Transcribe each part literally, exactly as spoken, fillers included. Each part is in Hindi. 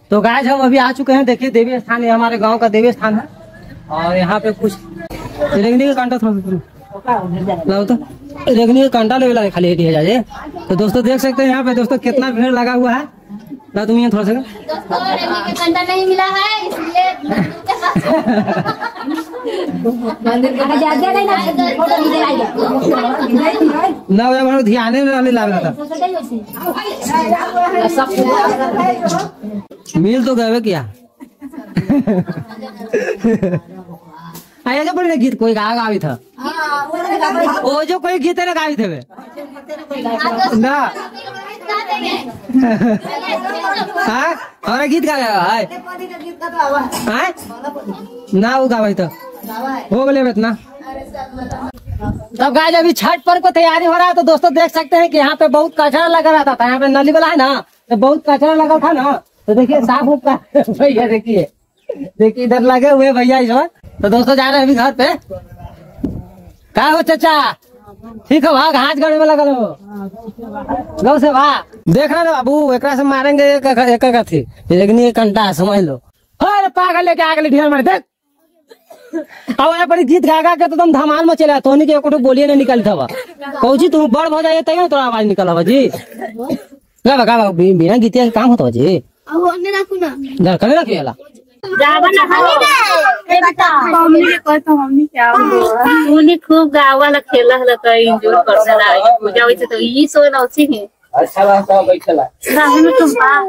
तो गाइस हम अभी आ चुके हैं, देखिए देवी स्थान है, हमारे गांव का देवी स्थान है। और यहाँ पे कुछ रेगनी का कांटा था लाओ तो रेगनी का कांटा लेवल है खाली दिया जाए। तो दोस्तों देख सकते हैं यहाँ पे दोस्तों कितना भीड़ लगा हुआ है ना। तुम ये थोड़ा सा दोस्तों रेगनी का कांटा नहीं मिला है इसलिए ना हमारे ध्यान में ला रहा था। मिल तो गए क्या आया जो बड़े गीत कोई गा गावी था वो जो कोई गीत ना गावी थे ना हाँ हमारा गीत गा गया है ना वो गावा था वो बोले इतना। तब गाइस अभी छठ पर्व को तैयारी हो रहा है। तो दोस्तों देख सकते हैं कि यहाँ पे बहुत कचरा लगा रहता था, यहाँ पे नली वाला है ना तो बहुत कचरा लगा था ना। तो देखिए साफ उफ का भैया देखिए देखिए इधर लगे हुए भैया इस बार। तो दोस्तों जा रहे हैं अभी घर पे। क्या हो चाचा ठीक है वहाँ घास गड़े में लगा लो गौ से वाह देख रहे बाबू एक से मारेंगे एक एक थी लेकिन ये कंटा समझ लो। अरे पागल लेके आगे ढेर मारे देख अब यहाँ पर गीत गा गा के तो तुम धमाल में चला तो नहीं के बोलिए नहीं निकल था कौची तुम बड़ हो जाए तब थोड़ा आवाज निकल हवा जी गा गा बिना गीत काम होता जी घर करे रखिएला खूब गावाला खेला हला तो एंजॉय करने लागे पूजा होई तो ई सो ना उसी है अच्छा लगता बैठला सामने में तुम आ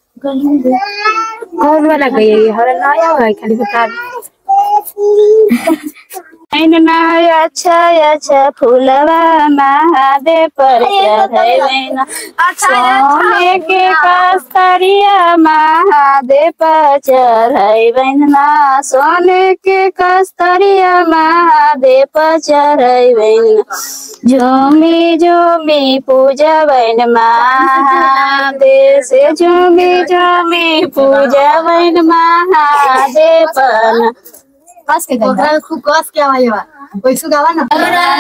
कौन वाला गई हर नया है खाली बता ना अच्छा अच्छा फूलवा महादेव पर चढ़ैना सोने के कस्तरिया महादेव पर चढ़ैना सोने के कस्तरिया महादेव पर चढ़ैना झूमी झूमी पूजा बन महादेव से झूमी झूमी पूजा बन महादेव पर कस के गावा खूब कस के आवाज बा वैसु गावा ना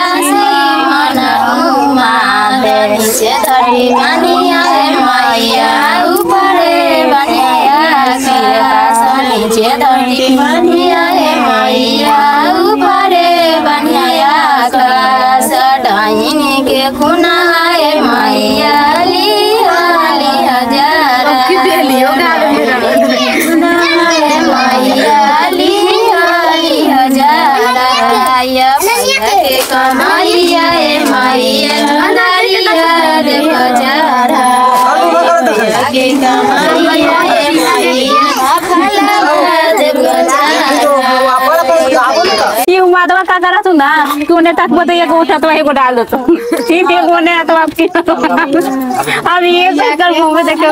महादेव से धरी बनिया मैया ऊपर बनिया के से धरी बनिया मैया ऊपर बनिया का सडाइन के खुना है मैया लिया लिया जरा की लियो गावे मेरा मैया कमाइया मैया नारिया रे बजारा के कमाइया ये माधवा का करा तू ना तूने तक बताइए को उठा तो एगो डाल दो तो ठीक है वो ने तो आपकी अब ये कर मुंह में देखो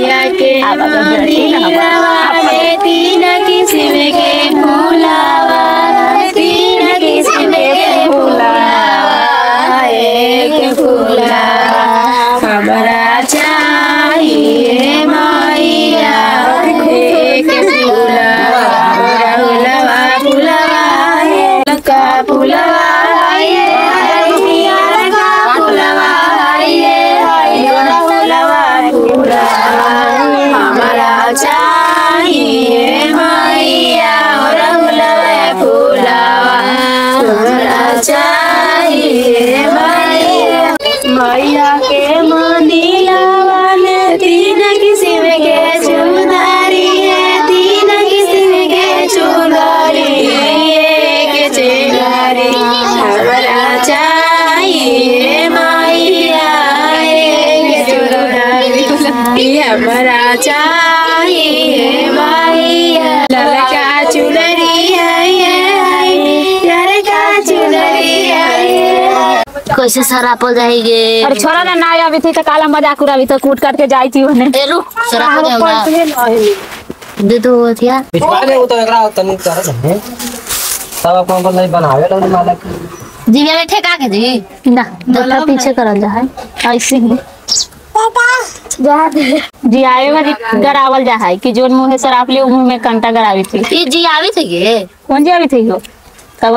खड़ी तीन किस्म के फूलावा तीन किस्म के फूलावा एक फूला हमरा चाहिए मैया एक फूला फूलवा फूलवा का फूलवा ये हरियर का फूलवा ये हरियर फूलवा फूला हमरा चाहिए मैया फूलवा फूलवा हमरा चाहिए मैया मैया के मंदिलवा में तीन किस्म के चुनरी है तीन किस्म के चुनरी एक चुनरी हमरा चाहिए मैया एक चुनरी हमरा चाहिए मैया ललका चुनरी है ललका चुनरी है कैसे सरापल जाएंगे। अरे छोरा ना ना अभी थी तो काला मजाक उड़ा अभी तो कूट काट के जाई थी ओने ए लो सरापल जाऊंगा दे दो थिया पिछवाले वो तो एकरा तनी कर दे सब अपन अपन नहीं बनावे लो मालक जी ये ठेका के जी ना दला पीछे करल जा है ऐसे ही जा दे जी आवे वाली गरावल जा है कि जोन मुंह सराप ले मुंह में कंटा गरावी थी ये जी आवी थी के कौन जी आवी थी हो तब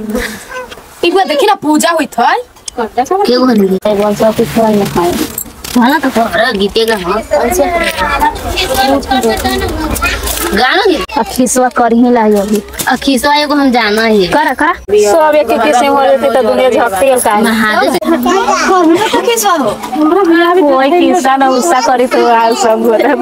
एक बार देखी ना पूजा हुई था के बोली बोल सब कुछ नहीं खाए गाना तो तोहरा गीते का हां गाना गे अखिसवा कर ही लाई अभी अखिसवा एगो हम जाना है करा करा सब एक एक से हो लेते तो दुनिया झपते का महादेव करना तो किसवा हो हमरा बियाह भी कोई किस्सा ना उस्सा करी तो आ सब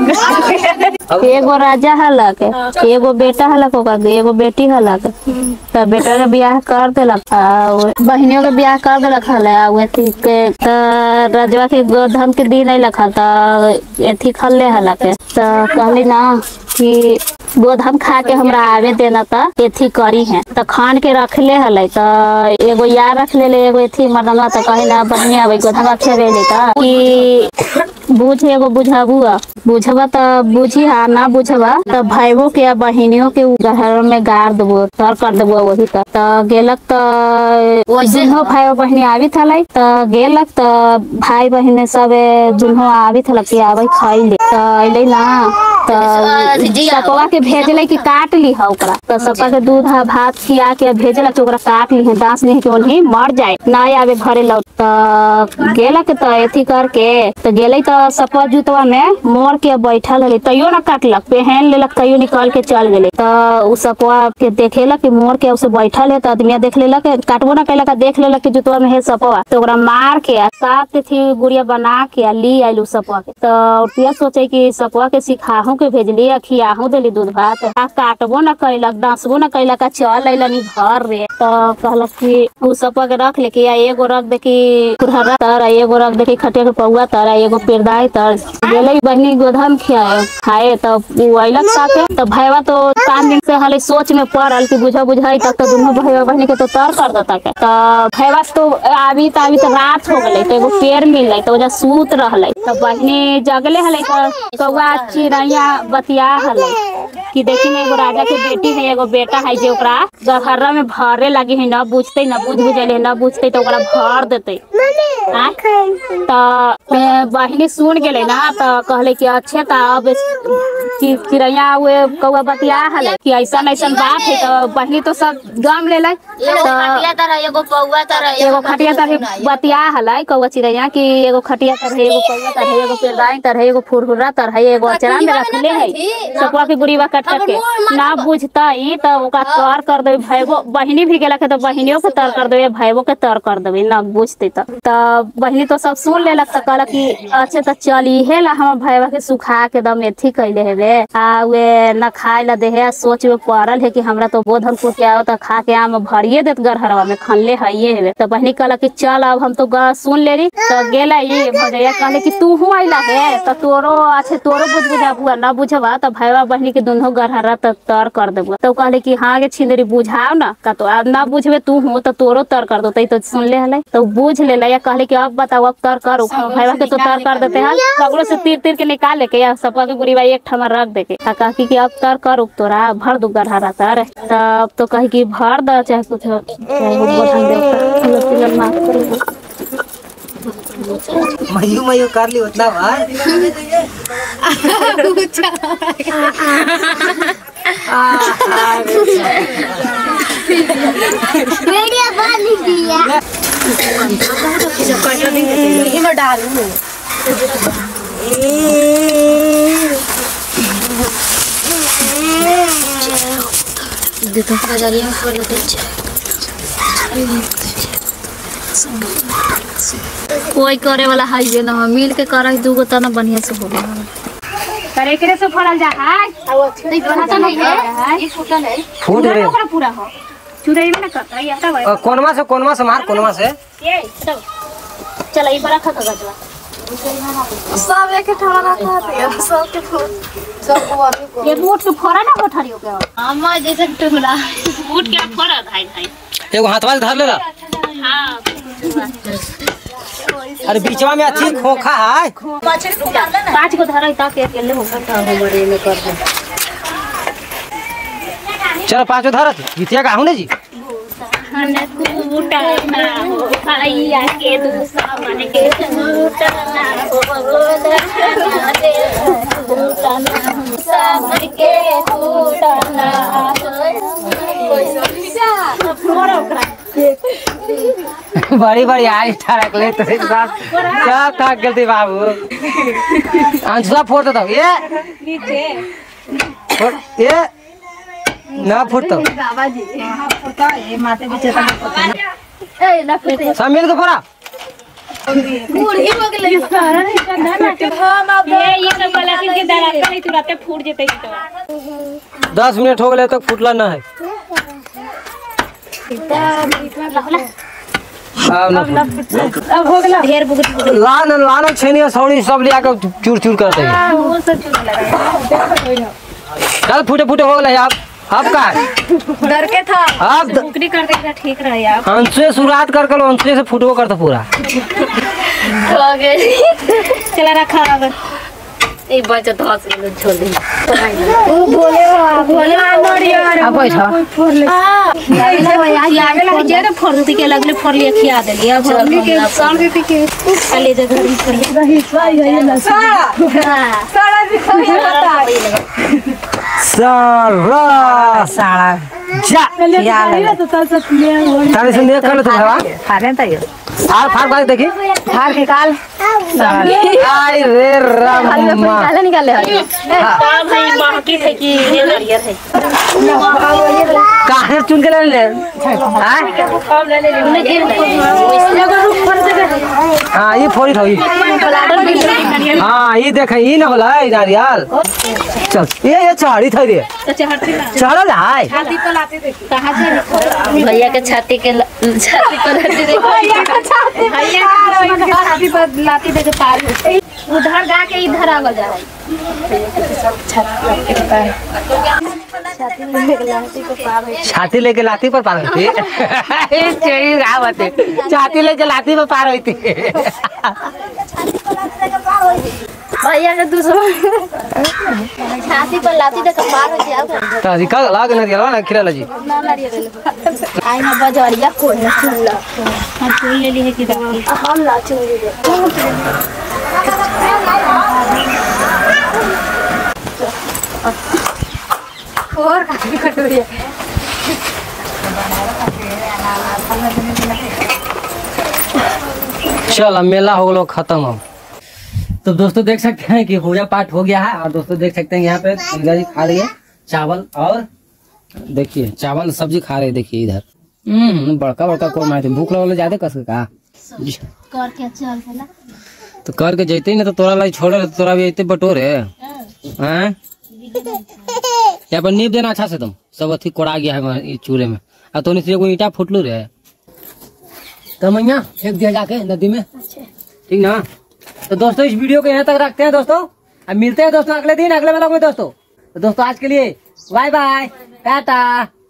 एगो राजा हला के एगो बेटा हला को का एगो बेटी हला के त बेटा के बियाह कर देलक बहनियों के बियाह कर देलक हला एथी के त राजवा के गोधन के दिन नहीं लखा त एथी खले हला के त कहली ना कि गोधन खा के हमरा आवे देना त एथी करी है त खान के रखले हले त एगो यार रख ले एगो एथी मरना त कहे ना बढ़िया आवे गोधन खेले ले त कि बुझ एगो बुझाबू बुझबा त बुझी हा ना बुझबा त भाईबो के बहनियों के घर में गाड़ देबो तर कर देबो वही त त गेलक त दुनो भाई बहनी आवी थलै त गेलक त भाई बहन सब दुनो आवी थलक कि आबै खाइले त अइले ना त सपवा के भेजले कि काट ली हा ओकरा त सपा के दूध भात खिया के भेजला कि ओकरा काट ली है दांत नहीं के ओनही मर जाए ना आवे घरे लौट त गेलक त एथी करके त गेलै त सपवा जुतवा में मोर के बैठल हले तैयो ना काटलक पहन लेलक तैयो निकाल के चल गेले त उ सपवा के देखेला कि मोर के उसे बैठल है त आदमी देख लेलक काटबो ना कैलक देख लेलक कि जुतवा में है सपवा तो ओकरा मार के साथ थी गुड़िया बना के ली आइलू सपवा के त औरतिया सोचे कि सपवा के सिखाहू के भेजली खियाहू देली दूध भात आ काटबो ना कैलक डांसबो ना कैलक चल अइलनी घर रे त कहलक कि उ सपवा के रख ले कि एगो रख दे कि कुरहरा तर एगो रख दे कि खटिया के पौआ तर एगो पेरदाई तर गेलै बहनी गोधन खियाए खाए त उ अइलक साथे त भाईवा तो पाँच दिन से हले सोच में पड़ल कि बुझा बुझाई तक तो दुनो भाईवा बहनी के तो तर कर देता के त भाईवा तो आवी त आवी त रात हो गेलै त एगो पेड़ मिललै त ओजा सूत रहलै त बहनी जगले हलै त कौआ चिड़ैया बतिया हलै कि देखी में एगो राजा के बेटी है एगो बेटा है जे ओकरा गहरा में भरे लगी है न बुझते न बुझ बुझले न बुझते तो ओकरा भर देते त बहनी सुन गेले ना त कहले कि अच्छे त अब चिड़ैया वे कौआ बतिया हले कि ऐसा ऐसा बात है त बहनी तो सब गम लेलै एगो खटिया तरह एगो पौआ तरह एगो खटिया तरह बतिया हलै कौआ चिड़ैया कि एगो खटिया तरह एगो पौआ तरह एगो पेरदाई तरह एगो फुरहुरा तरह एगो अचरा में रखले है सपवा के गुड़ीवा कट कट के ना बुझतई त ओका तर कर देबे भाईबो बहनी भी गेलक त बहनियों के तर कर देबे भाईबो के तर कर देबे ना बुझते त त बहनी तो सब सुन लेलक त कहलक कि अच्छे त चली हे ला हम भाईबा के सुखा के दम एथी कैले हेबे आ वे न खाए ला देहे सोच में पड़ल है कि हमरा तो गोधन को के आओ त खा के आम भरिए देत गरहरवा में खनले हइए हेबे त बहनी कहलक कि चल अब हम तो सुन लेली त गेला ई भजैया कहले कि तू हूं आइला है त तोरो अच्छे तोरो बुझ बुझाबुआ ना बुझबा त भाईबा बहनी के दोनों गरहरा त तर कर देबो तो कहले कि हां के छिंदरी बुझाओ ना का तो अब ना बुझबे तू हूं त तोरो तर कर दो तई तो सुन ले हले तो बुझ लेला या कहले कि अब बताओ अब तर कर भाईबा के तो तर कर देते हैं सगरो से तीर तीर के निकाल लेके या सपा के गुड़ीवा एक ठमा रख दे के का कि कि अब तर कर तोरा भर दू गरहरा तर तब तो कहे कि भर द चाहे कुछ चाहे गोधन दे तिलक माफ कर मयू मयू कर ली उतना भाई वीडियो बन दिया इमे डालू देखो बाजारिया में फल दे कोई करे वाला है जे ना मिल के करई दूगो तना बढ़िया से हो करे करे से फड़ल जा हाय नहीं बना तो नहीं है ये फूटल है फूट रे ओकरा पूरा हो चुरई में ना करता ये हटा भाई कोनवा से कोनवा से मार कोनवा से ये चल चल ई बड़ा खत गजला सब एक ठमा रखा है सब के सब को ये मोट के फोड़ा ना कोठरियो के अम्मा जैसे टुकड़ा मोट के फोड़ा भाई भाई एगो हाथ वाला धर लेला हां अरे बीचवा में अच्छी खोखा है पांच को धरई ता के अकेले हो सकता है बड़े में कर दे चलो पांचो धरत गीतिया गाहू ने जी हन कूटा ना हो भैया के दूसरा मन के कूटा ना हो दर्शन दे कूटा ना सामन के कूटा ना कोई समझा फोड़ो करा बड़ी बड़ी आई ठड़क ले तो क्या थक गलती बाबू अंशुआ फोड़ दो ये नीचे फोड़ ये ना फुट तो बाबा जी फोटा ये माथे पीछे तक ए ना फुटे सब मिल के फोड़ा बूढ़ी हो गेलै सारा नहीं करना ना ये ये सब वाला के दरा नहीं तुरंत फूट जेतै तो दस मिनट हो गए तक फुटला ना है अब हो गया ढेर बुगट लान लान छेनी सौनी सब लिया के चूर चूर करते हैं वो सब चूर लगा चल फूटे फूटे हो गए आप अब का डर के था अब बुकरी कर देगा ठीक रहे यार अंशुए शुरुआत कर कर अंशुए से फुटबो करता पूरा हो गए चला रखा अब ए बच्चा धस गेल छोड़ दे ओ बोले बोले नड़ी यार अब बैठा फोड़ ले आ आगे लग जे फोड़ दी के लगले फोड़ लिया खिया देली अब हमनी के साल के के चले जा घर में कर रही साई है ना सारा सारा भी खइए बता सारा सारा जा यार तो तल सब ले तारे से देख कर तो हवा फारे त यो फार फार बात देखी फार के काल आई रे रामा निकाले निकाले है हां भाई बाकी है कि ये नारियल है काहे चुन के ले ले हां कम ले ले एगो रुक फर दे हां ये फोड़ी थई हां ये देख ई न होला ई नारियल चल ये ये छाड़ी थई रे चढ़ती ना चढ़ल है छाती पर लाते देखी कहां से भैया के छाती के छाती पर लाते देखी भैया के छाती भैया के छाती पर लाते देखे पार उधर जाके इधर आ जा छाती लेके लाती पर पार होती चेड़ी गावते छाती लेके लाती पर पार होती भैया के दूसरा छाती पर लाती देखे पार हो जाओ तो जी का लाग न दिया ना खिला जी ना नारियल आई ना बाजारिया कोई ना चुन ला हम चुन ले ली है कि हम ला चुन ले और काटी कटोरी चल मेला हो गलो खत्म अब तो दोस्तों देख सकते हैं कि पूजा पाठ हो गया है और दोस्तों देख सकते हैं यहाँ पे दुर्गा जी खा रही है चावल और देखिए चावल सब्जी खा रहे देखिए इधर हम्म बड़का बड़का को मारे भूख लगल ज्यादा कस का कर के चल चला तो करके जैते ही ना तो तोरा लाई छोड़े तो तोरा भी अते बटोरे हैं यहाँ पर नींव देना अच्छा से तुम सब अथी कोड़ा गया है चूल्हे में और तो नीचे कोई ईटा फुटलू रे तो मैया फेंक दिया जाके नदी में ठीक ना। तो दोस्तों इस वीडियो को यहाँ तक रखते हैं दोस्तों, अब मिलते हैं दोस्तों अगले दिन अगले व्लॉग में दोस्तों। तो दोस्तों आज के लिए बाय बाय टाटा।